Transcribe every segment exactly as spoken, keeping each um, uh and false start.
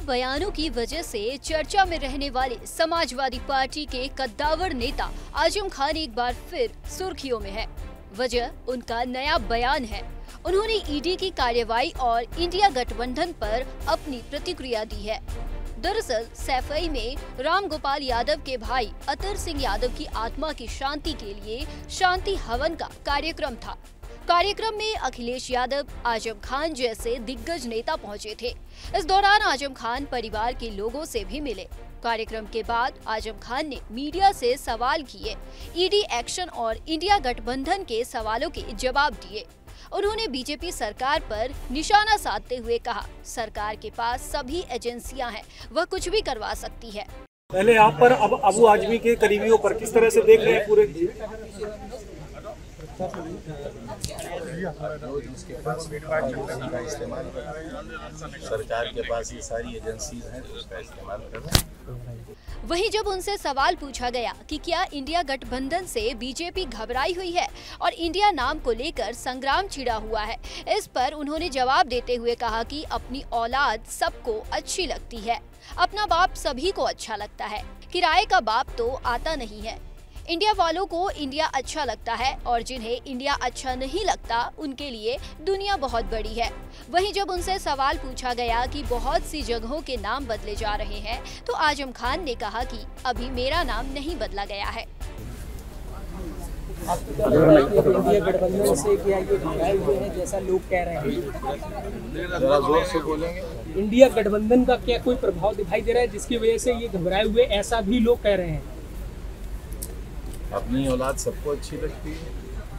बयानों की वजह से चर्चा में रहने वाले समाजवादी पार्टी के कद्दावर नेता आजम खान एक बार फिर सुर्खियों में है। वजह उनका नया बयान है। उन्होंने ईडी की कार्रवाई और इंडिया गठबंधन पर अपनी प्रतिक्रिया दी है। दरअसल सैफई में राम गोपाल यादव के भाई अतर सिंह यादव की आत्मा की शांति के लिए शांति हवन का कार्यक्रम था। कार्यक्रम में अखिलेश यादव, आजम खान जैसे दिग्गज नेता पहुंचे थे। इस दौरान आजम खान परिवार के लोगों से भी मिले। कार्यक्रम के बाद आजम खान ने मीडिया से सवाल किए, ईडी एक्शन और इंडिया गठबंधन के सवालों के जवाब दिए। उन्होंने बीजेपी सरकार पर निशाना साधते हुए कहा, सरकार के पास सभी एजेंसियां हैं, वह कुछ भी करवा सकती है। पहले आप पर, अब अबू आजमी के करीबियों पर किस तरह से देख रहे हैं पूरे? उसके पास का इस्तेमाल सरकार के पास ये सारी एजेंसीज हैं तो उसका इस्तेमाल कर रहे हैं। वहीं जब उनसे सवाल पूछा गया कि क्या इंडिया गठबंधन से बीजेपी घबराई हुई है और इंडिया नाम को लेकर संग्राम छिड़ा हुआ है, इस पर उन्होंने जवाब देते हुए कहा कि अपनी औलाद सबको अच्छी लगती है, अपना बाप सभी को अच्छा लगता है, किराए का बाप तो आता नहीं है। इंडिया वालों को इंडिया अच्छा लगता है और जिन्हें इंडिया अच्छा नहीं लगता उनके लिए दुनिया बहुत बड़ी है। वहीं जब उनसे सवाल पूछा गया कि बहुत सी जगहों के नाम बदले जा रहे हैं तो आजम खान ने कहा कि अभी मेरा नाम नहीं बदला गया है। इंडिया गठबंधन से क्या ये घबराए हुए हैं जैसा लोग कह रहे हैं? जरा जोर से बोलेंगे। इंडिया गठबंधन का क्या कोई प्रभाव दिखाई दे रहा है जिसकी वजह से ये घबराए हुए, ऐसा भी लोग कह रहे हैं? अपनी औलाद सबको अच्छी लगती है,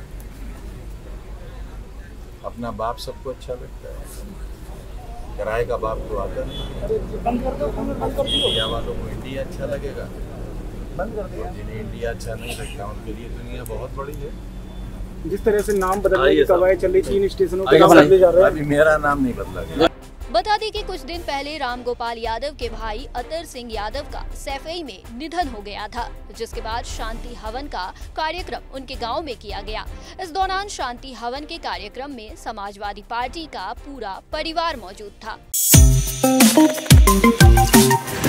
अपना बाप सबको अच्छा लगता है, किराए का बाप तो आता नहीं है। इंडिया वालों को इंडिया अच्छा लगेगा, जिन्हें इंडिया अच्छा नहीं लगता उनके लिए दुनिया बहुत बड़ी है। जिस तरह से नाम बदलने की कवायद चल रही, तीन स्टेशनों के नाम बदले जा रहे हैं। अभी मेरा नाम नहीं बदला गया। बता दें कि कुछ दिन पहले राम गोपाल यादव के भाई अतर सिंह यादव का सैफई में निधन हो गया था, जिसके बाद शांति हवन का कार्यक्रम उनके गांव में किया गया। इस दौरान शांति हवन के कार्यक्रम में समाजवादी पार्टी का पूरा परिवार मौजूद था।